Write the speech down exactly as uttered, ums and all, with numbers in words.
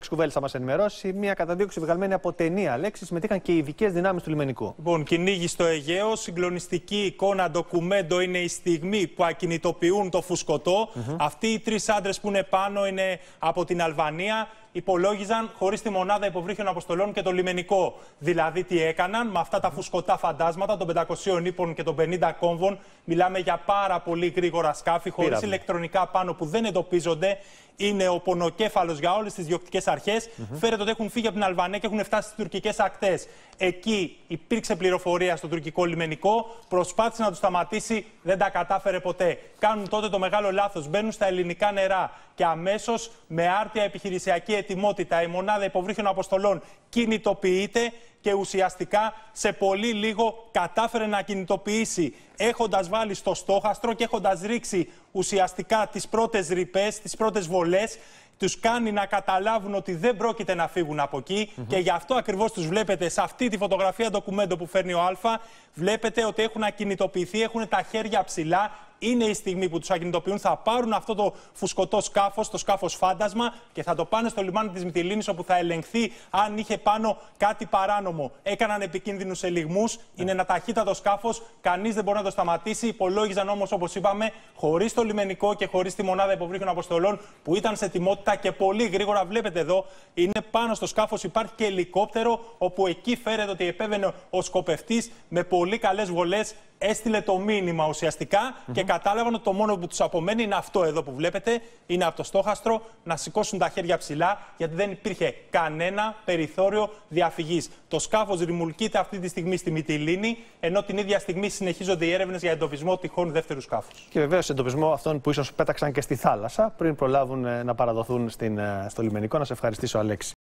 Κουβέλης θα μας ενημερώσει. Μια καταδίωξη βγαλμένη από ταινία, Αλέξη. Συμμετείχαν και οι ειδικές δυνάμεις του λιμενικού. Λοιπόν, κυνήγι στο Αιγαίο. Συγκλονιστική εικόνα, ντοκουμέντο είναι η στιγμή που ακινητοποιούν το φουσκωτό. Mm-hmm. Αυτοί οι τρεις άντρες που είναι πάνω είναι από την Αλβανία. Υπολόγιζαν χωρίς τη μονάδα υποβρύχιων αποστολών και το λιμενικό. Δηλαδή, τι έκαναν με αυτά τα φουσκωτά φαντάσματα των πεντακοσίων ύπων και των πενήντα κόμβων. Μιλάμε για πάρα πολύ γρήγορα σκάφη, χωρίς ηλεκτρονικά πάνω που δεν εντοπίζονται. Είναι ο πονοκέφαλος για όλες τις διοκτικές αρχές. Mm-hmm. Φέρεται ότι έχουν φύγει από την Αλβανία και έχουν φτάσει στις τουρκικές ακτές. Εκεί υπήρξε πληροφορία στο τουρκικό λιμενικό. Προσπάθησε να τους σταματήσει, δεν τα κατάφερε ποτέ. Κάνουν τότε το μεγάλο λάθος. Μπαίνουν στα ελληνικά νερά και αμέσως με άρτια επιχειρησιακή ετοιμότητα η μονάδα υποβρύχιων αποστολών κινητοποιείται και ουσιαστικά σε πολύ λίγο κατάφερε να κινητοποιήσει, έχοντας βάλει στο στόχαστρο και έχοντας ρίξει ουσιαστικά τις πρώτες ρηπές, τις πρώτες βολές. Τους κάνει να καταλάβουν ότι δεν πρόκειται να φύγουν από εκεί mm-hmm. και γι' αυτό ακριβώς τους βλέπετε σε αυτή τη φωτογραφία ντοκουμέντο που φέρνει ο Α. Βλέπετε ότι έχουν ακινητοποιηθεί, έχουν τα χέρια ψηλά. Είναι η στιγμή που τους ακινητοποιούν. Θα πάρουν αυτό το φουσκωτό σκάφος, το σκάφος φάντασμα, και θα το πάνε στο λιμάνι της Μυτιλήνης, όπου θα ελεγχθεί αν είχε πάνω κάτι παράνομο. Έκαναν επικίνδυνους ελιγμούς. Mm. Είναι ένα ταχύτατο σκάφος. Κανείς δεν μπορεί να το σταματήσει. Υπολόγιζαν όμως, όπως είπαμε, χωρίς το λιμενικό και χωρίς τη μονάδα υποβρύχιων αποστολών που ήταν σε ετοιμότητα και πολύ γρήγορα. Βλέπετε εδώ, είναι πάνω στο σκάφος. Υπάρχει και ελικόπτερο, όπου εκεί φέρεται ότι επέβαινε ο σκοπευτής με πολύ καλές βολές. Έστειλε το μήνυμα ουσιαστικά mm-hmm. και κατάλαβαν ότι το μόνο που τους απομένει είναι αυτό εδώ που βλέπετε. Είναι από το στόχαστρο να σηκώσουν τα χέρια ψηλά, γιατί δεν υπήρχε κανένα περιθώριο διαφυγής. Το σκάφος ρημουλκείται αυτή τη στιγμή στη Μυτιλήνη, ενώ την ίδια στιγμή συνεχίζονται οι έρευνες για εντοπισμό τυχόν δεύτερου σκάφους. Και βεβαίως εντοπισμό αυτών που ίσως πέταξαν και στη θάλασσα πριν προλάβουν να παραδοθούν στην, στο λιμενικό. Να σε ευχαριστήσω, Αλέξη.